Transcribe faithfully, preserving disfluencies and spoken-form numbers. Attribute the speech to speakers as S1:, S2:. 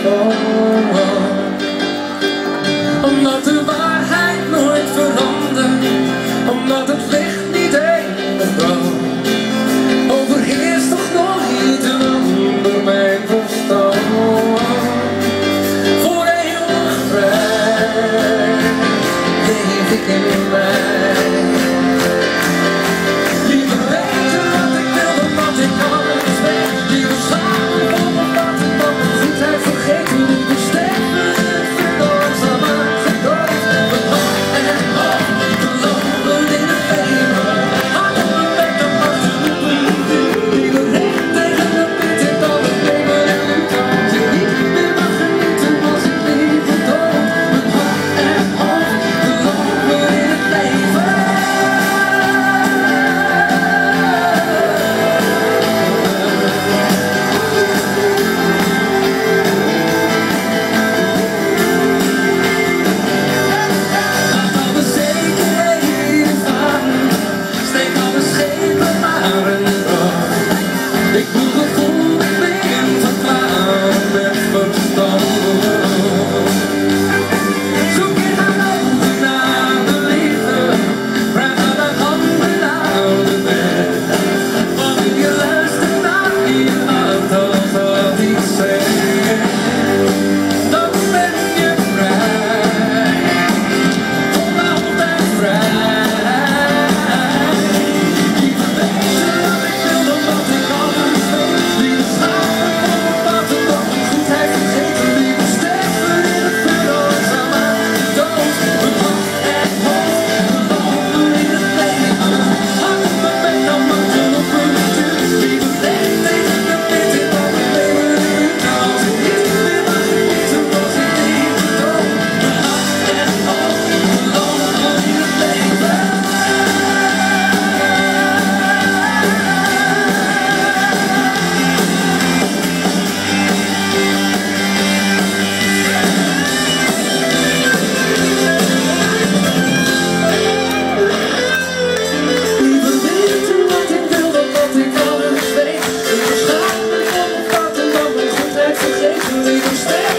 S1: Oh, omdat de waarheid nooit verandert, omdat het licht niet eeuwig brandt, overheerst toch nooit een ander mijn verstand. Voor eeuwig vrij leef ik in mij. Liever weten wat ik wil dan wat ik anders weet. Liever samen van mijn pad en van mijn goedheid vergeten. Liever sterven in het verdoos dan maar gedood. Mijn hart en hoofd geloven in het leven. Hart op mijn bek dan maar te roepen. Liever recht tegen de pit in dan het leven en nu kan je niet meer mag genieten als ik liever dood. Mijn hart en hoofd geloven in het leven. Ik voel gevoel niet meer verklaren met verstand. Zoek in mijn ogen naar de liefde, vraag aan mijn handen naar de weg. Wanneer je luistert naar je hart als wat ik zeg, dan ben je vrij, voor altijd vrij. Vergeten wie we sterven.